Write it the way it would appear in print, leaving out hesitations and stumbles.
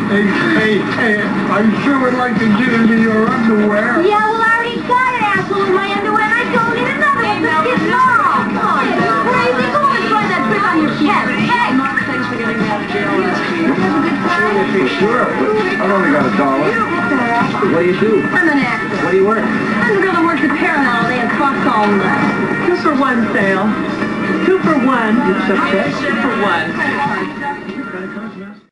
Hey, I sure would like to give me your underwear. Yeah, well, I already got an asshole in my underwear, and I don't need another one. Just get long. Come on, you crazy? Go on and try that trick on your chest. Hey! Thanks for getting me out of jail last week. Have a good time? Sure, but I've only got $1. What do you do? I'm an actor. What do you work? I'm the girl that works at Paramount all day and fucks all night. 2 for 1 sale. 2 for 1. Success? 2 for 1. Got a contract?